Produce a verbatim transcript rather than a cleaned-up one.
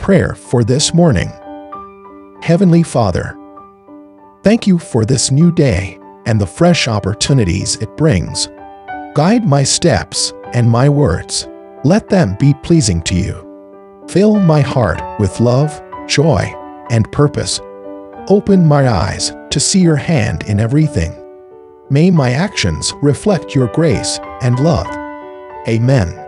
prayer for this morning. Heavenly Father, thank you for this new day and the fresh opportunities it brings. Guide my steps and my words. Let them be pleasing to you. Fill my heart with love, joy, and purpose. Open my eyes to see your hand in everything. May my actions reflect your grace and love. Amen.